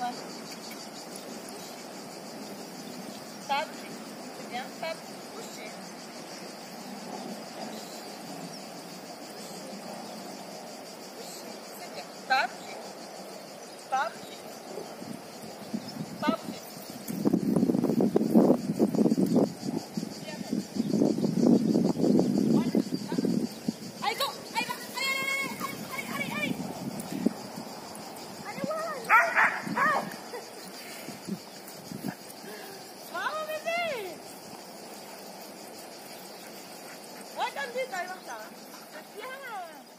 vai. Stop. Bien, stop. Puxer. C'est bien. Stop. Stop. Stop. Allez, go. Allez, va. Allez. Allez, voilà. Bravo, bébé. Ouais, comme dit, t'arrives en retard. C'est bien.